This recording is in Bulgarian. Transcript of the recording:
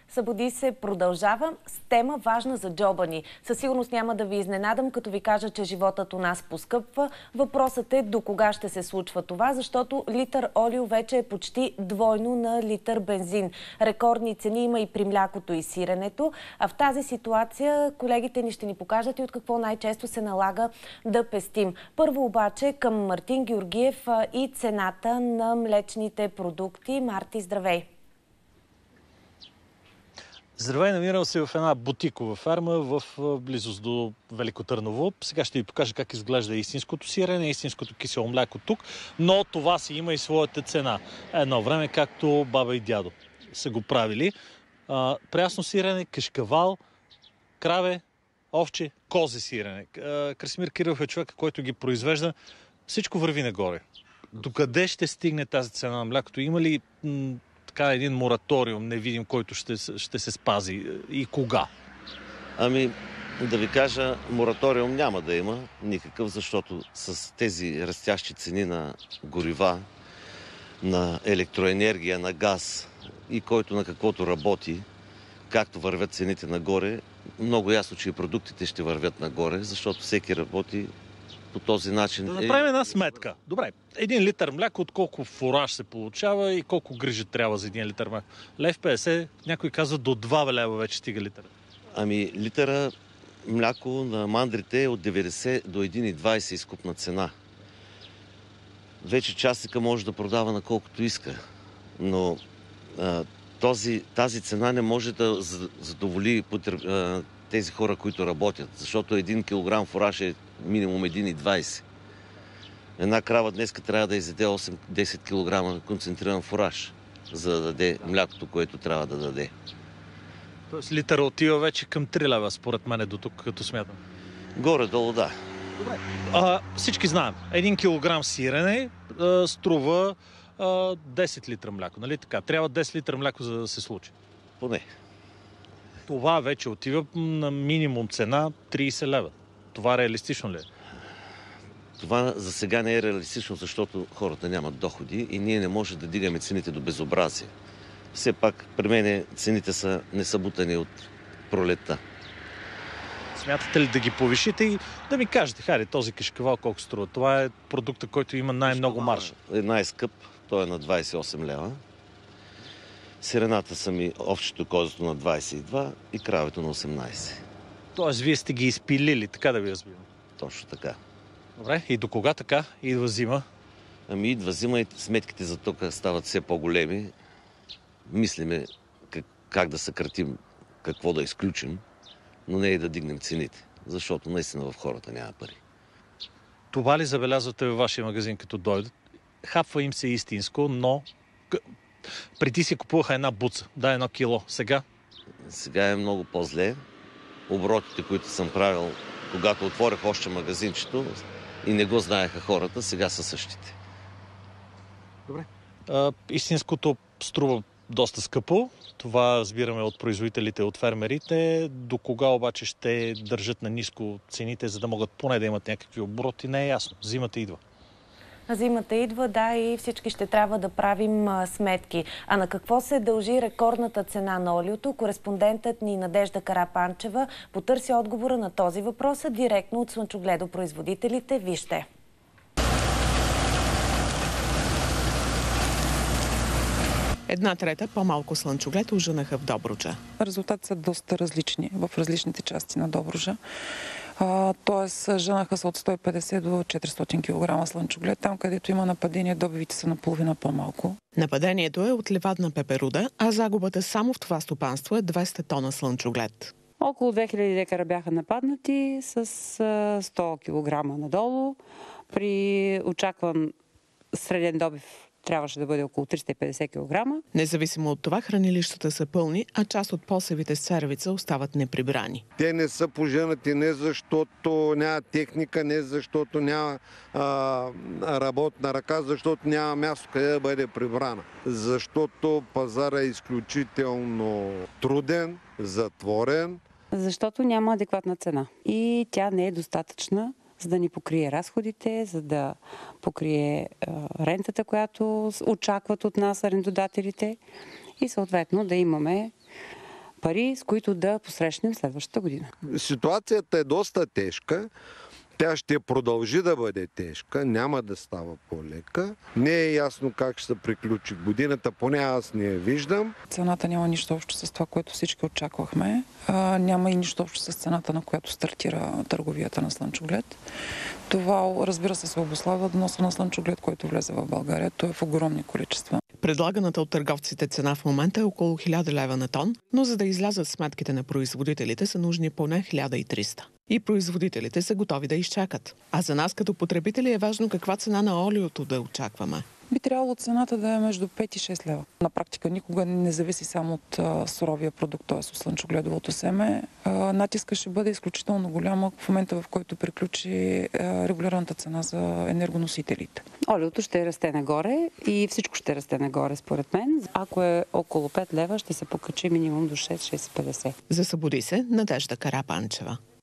Събуди се продължава с тема важна за джоба ни. Със сигурност няма да ви изненадам, като ви кажа, че животът у нас поскъпва. Въпросът е до кога ще се случва това, защото литър олио вече е почти двойно на литър бензин. Рекордни цени има и при млякото и сиренето. А в тази ситуация колегите ни ще ни покажат и от какво най-често се налага да пестим. Първо обаче към Мартин Георгиев и цената на млечните продукти. Марти, здравей! Здравей, намирам се в една бутикова ферма в близост до Велико Търново. Сега ще ви покажа как изглежда истинското сирене, истинското кисело мляко тук, но това си има и своята цена. Едно време, както баба и дядо са го правили. Прясно сирене, кашкавал, краве, овче, козе сирене. Красимир Кирилов е човек, който ги произвежда. Всичко върви нагоре. Докъде ще стигне тази цена на млякото? Има ли така един мораториум, не видим, който ще се спази и кога? Ами, да ви кажа, мораториум няма да има никакъв, защото с тези растящи цени на горива, на електроенергия, на газ и който на каквото работи, както вървят цените нагоре, много ясно, че и продуктите ще вървят нагоре, защото всеки работи по този начин. Да направим една сметка. Добре, 1 литър мляко, от колко фураж се получава и колко грижа трябва за 1 литър мляко? 1,50 лв, някой казва до 2 лева вече стига литър. Ами, литъра мляко на мандрите е от 90 до 1,20 изкупна цена. Вече частника може да продава на колкото иска, но тази цена не може да задоволи тези хора, които работят, защото 1 килограм фураж е минимум 1,20. Една крава днес трябва да изяде 8-10 кг концентриран фураж, за да даде млякото, което трябва да даде. Тоест литъра отива вече към 3 лева, според мен, до тук, като смятам. Горе-долу, да. Добре. Всички знаем, 1 килограм сирене струва 10 литра мляко, нали така? Трябва 10 литра мляко, за да се случи. Поне. Това вече отива на минимум цена 30 лева. Това реалистично ли е? Това за сега не е реалистично, защото хората нямат доходи и ние не можем да дигаме цените до безобразие. Все пак при мен цените не са бутани от пролетта. Смятате ли да ги повишите и да ми кажете, хайде, този кашкавал колко струва? Това е продукта, който има най-много маржа. Е най-скъп, той е на 28 лева. Сирената са ми овчето, козето на 22 и кравето на 18. Тоест, вие сте ги изпилили, така да ви разбирам. Точно така. Добре, и до кога така? Идва зима? Ами идва зима и сметките за тока стават все по-големи. Мислиме как да съкратим, какво да изключим, но не и да дигнем цените, защото наистина в хората няма пари. Това ли забелязвате във вашия магазин, като дойдат? Хапва им се истинско, но преди си купуваха една буца, да, 1 кило. Сега? Сега е много по-зле. Оборотите, които съм правил, когато отворих още магазинчето и не го знаеха хората, сега са същите. Добре. Истинското струва доста скъпо. Това разбираме от производителите, от фермерите. До кога обаче ще държат на ниско цените, за да могат поне да имат някакви обороти, не е ясно. Зимата идва. Зимата идва, да, и всички ще трябва да правим сметки. А на какво се дължи рекордната цена на олиото? Кореспондентът ни Надежда Карапанчева потърси отговора на този въпрос директно от слънчогледопроизводителите. Вижте! Една трета по-малко слънчоглед ожънаха в Добруджа. Резултатите са доста различни в различните части на Добруджа. Тоест, жънаха са от 150 до 400 кг слънчоглед. Там, където има нападение, добивите са наполовина по-малко. Нападението е от ливадна пеперуда, а загубата само в това стопанство е 200 тона слънчоглед. Около 2000 декара бяха нападнати с 100 кг надолу. При очакван среден добив трябваше да бъде около 350 кг. Независимо от това, хранилищата са пълни, а част от посевите с царевица остават неприбрани. Те не са пожънати не защото няма техника, не защото няма работна ръка, защото няма място къде да бъде прибрана. Защото пазара е изключително труден, затворен. Защото няма адекватна цена и тя не е достатъчна, за да ни покрие разходите, за да покрие рентата, която очакват от нас арендодателите и съответно да имаме пари, с които да посрещнем следващата година. Ситуацията е доста тежка. Тя ще продължи да бъде тежка, няма да става по-лека. Не е ясно как ще се приключи годината, поне аз не я виждам. Цената няма нищо общо с това, което всички очаквахме. Няма и нищо общо с цената, на която стартира търговията на слънчоглед. Това, разбира се обуславя от вноса на слънчоглед, който влезе в България. Той е в огромни количества. Предлаганата от търговците цена в момента е около 1000 лева на тон, но за да излязат сметките на производителите са нужни поне 1300. И производителите са готови да изчакат. А за нас като потребители е важно каква цена на олиото да очакваме. Би трябвало цената да е между 5 и 6 лева. На практика никога не зависи само от суровия продукт, т.е. от слънчогледовото семе. Натиска ще бъде изключително голяма в момента, в който приключи регулираната цена за енергоносителите. Олиото ще расте нагоре и всичко ще расте нагоре, според мен. Ако е около 5 лева, ще се покачи минимум до 6-6,50. За Събуди се Надежда Карапанчева.